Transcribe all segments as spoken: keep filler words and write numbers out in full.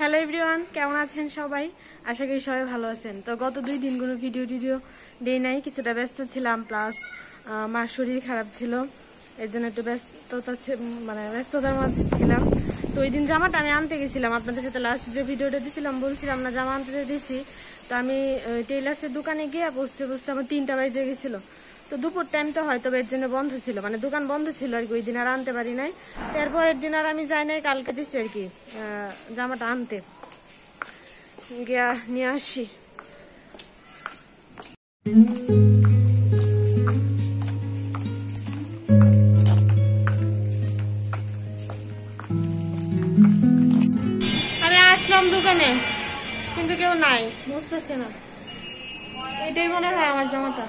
Hello everyone, কেমন আছেন সবাই? আশা করি সবাই ভালো আছেন। তো গত দুই দিন কোনো ভিডিও টিডিও দেই নাই, কিছুটা ব্যস্ত ছিলাম, প্লাস মার শরীর খারাপ ছিল, এর জন্য একটু ব্যস্ততা মানে ব্যস্ততার মাঝে ছিলাম। তো ওই দিন জামাটা আমি আনতে গেছিলাম, আপনাদের সাথে লাস্ট যে ভিডিওটা দিয়েছিলাম বলছিলাম না জামা আনতে দিয়েছি। তো আমি টেইলার্সের দোকানে গিয়ে বসতে বসতে আমার তিনটা বাজে গেছিলো। তো দুপুর টাইম তো হয়তো এর জন্য বন্ধ ছিল, মানে দোকান বন্ধ ছিল আর কি, ওই দিন আর আনতে পারি নাই। এরপরের দিন আর আমি যাই নাই, কালকে দিচ্ছি আর কি জামাটা আনতে গিয়া নিয়ে আসি। আমি আসলাম দোকানে, কিন্তু কেউ নাই, বুঝতেছে না। এটাই মনে হয় আমার জামাটা।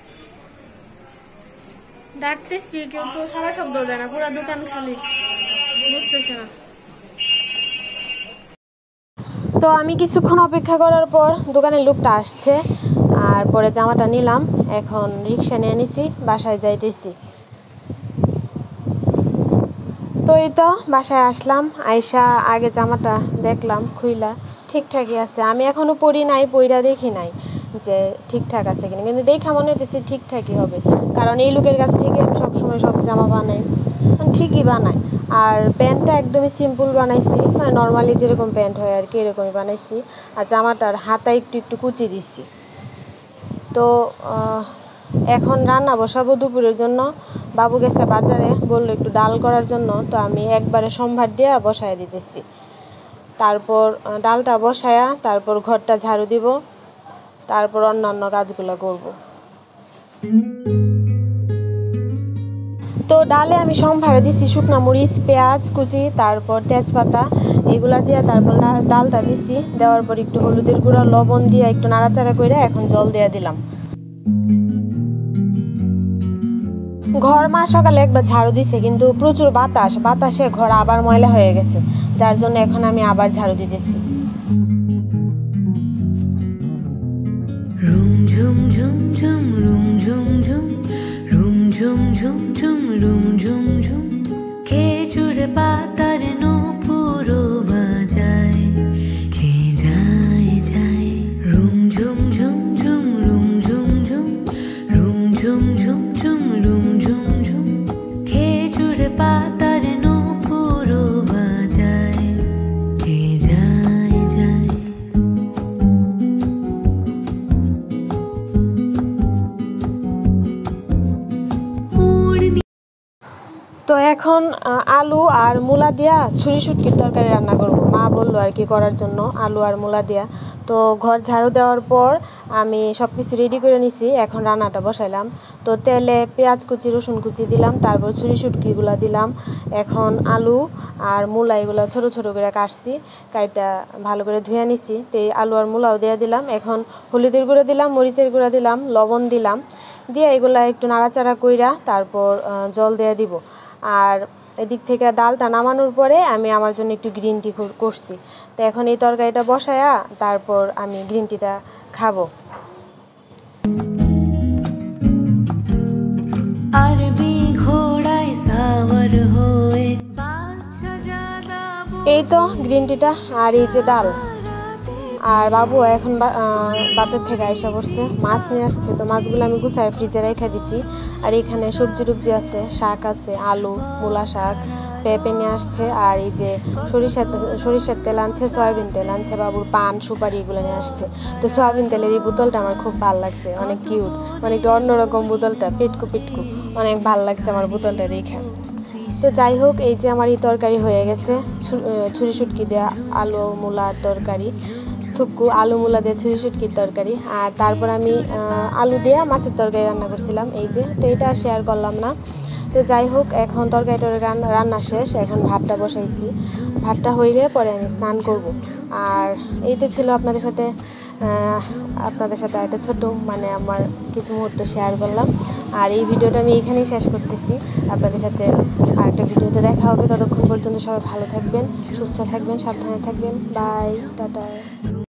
ডাকতেছি, কেউ তো সারা শব্দ দেয় না, পুরা দোকান খালি, বুঝতেছে না। তো আমি কিছুক্ষণ অপেক্ষা করার পর দোকানের লোকটা আসছে, আর পরে জামাটা নিলাম। এখন রিক্সা নিয়ে নিছি, বাসায় যাইতেছি। তো এই তো বাসায় আসলাম, আইসা আগে জামাটা দেখলাম, খুইলা ঠিকঠাকই আছে। আমি এখনো পরি নাই, পইরা দেখি নাই যে ঠিকঠাক আছে কিনা, কিন্তু দেখা মনে হচ্ছে ঠিকঠাকই হবে, কারণ এই লোকের কাছ থেকে আমি সবসময় সব জামা বানাই, ঠিকই বানাই। আর প্যান্টটা একদমই সিম্পল বানাইছি, মানে নর্মালি যেরকম প্যান্ট হয় আর কি এরকমই বানাইছি। আর জামাটার হাতা একটু একটু কুচি দিচ্ছি। তো এখন রান্না বসাবো দুপুরের জন্য। বাবু গেছে বাজারে, বললো একটু ডাল করার জন্য, তো আমি একবারে সম্ভার দিয়ে বসায় দিতেছি। তারপর ডালটা বসায়া তারপর ঘরটা ঝাড়ু দিব, তারপর অন্যান্য কাজগুলো করব। তো ডালে আমি সম্ভারে দিছি শুকনা মরিচ, পেঁয়াজ কুচি, তারপর তেজপাতা এগুলা দিয়ে তারপর ডালটা দিছি। দেওয়ার পর একটু হলুদের গুঁড়া, লবণ দিয়ে একটু নাড়াচাড়া করে এখন জল দিয়ে দিলাম। ঘর মা সকালে একবার ঝাড়ু দিছে, কিন্তু প্রচুর বাতাস, বাতাসে ঘর আবার ময়লা হয়ে গেছে, যার জন্য এখন আমি আবার ঝাড়ু দিতেছি। রুম ঝুম ঝুম ঝুম রুম ঝুম ঝুম রুম ঝুম ঝুম ঝুম রুম ঝুম ঝুম খেজুর পাতার নূপুর বাজায়, কে যায় যায়। রুম ঝুম ঝুম ঝুম রুম ঝুম ঝুম রুম ঝুম ঝুম ঝুম রুম ঝুম ঝুম খেজুর পাতার নূপুর বাজায়, কে যায় যায়। তো এখন আলু আর মূলা দিয়া ছুরি শুটকির তরকারি রান্না করব। মা বললো আর কি করার জন্য, আলু আর মূলা দিয়া। তো ঘর ঝাড়ু দেওয়ার পর আমি সব কিছু রেডি করে নিছি, এখন রান্নাটা বসাইলাম। তো তেলে পেঁয়াজ কুচি, রসুন কুচি দিলাম, তারপর ছুরি শুটকিগুলো দিলাম। এখন আলু আর মূলা এগুলো ছোটো ছোটো করে কাটছি, কাইটা ভালো করে ধুয়ে নিছি। তো এই আলু আর মূলাও দিয়ে দিলাম। এখন হলুদের গুঁড়ো দিলাম, মরিচের গুঁড়ো দিলাম, লবণ দিলাম, দিয়ে এগুলা একটু নাড়াচাড়া কইরা তারপর জল দিয়ে দিব। আর এদিক থেকে ডালটা নামানোর পরে আমি আমার জন্য একটু গ্রিন টি করছি। তো এখন এই তরকারিটা বসায়া তারপর আমি গ্রিন টিটা খাবো। এই তো গ্রিন টিটা আর এই যে ডাল। আর বাবু এখন বাজার থেকে আইসা পড়ছে, মাছ নিয়ে আসছে। তো মাছগুলো আমি গুছায় ফ্রিজে রেখে দিছি। আর এখানে সবজি টুবজি আছে, শাক আছে, আলু, মূলা শাক, পেঁপে নিয়ে আসছে। আর এই যে সরিষার সরিষার তেল আনছে, সয়াবিন তেল আনছে, বাবুর পান সুপারি এগুলো নিয়ে আসছে। তো সয়াবিন তেলের এই বোতলটা আমার খুব ভালো লাগছে, অনেক কিউট, মানে একটু অন্যরকম বোতলটা, পেটকু পেটকু, অনেক ভালো লাগছে আমার বোতলটা দেখে। তো যাই হোক, এই যে আমার এই তরকারি হয়ে গেছে, ছুরি শুটকি দেওয়া আলু মূলার তরকারি, থুকু আলু মূলা দিয়ে ছুরি শুটকির তরকারি। আর তারপর আমি আলু দিয়ে মাছের তরকারি রান্না করছিলাম, এই যে। তো এটা শেয়ার করলাম না। তো যাই হোক, এখন তরকারিটা রান্না শেষ, এখন ভাতটা বসাইছি। ভাতটা হইলে পরে আমি স্নান করব। আর এইটা ছিল আপনাদের সাথে আপনাদের সাথে একটা ছোট মানে আমার কিছু মুহূর্ত শেয়ার করলাম। আর এই ভিডিওটা আমি এখানেই শেষ করতেছি। আপনাদের সাথে আরেকটা ভিডিওতে দেখা হবে। ততক্ষণ পর্যন্ত সবাই ভালো থাকবেন, সুস্থ থাকবেন, সাবধানে থাকবেন। Bye, tata.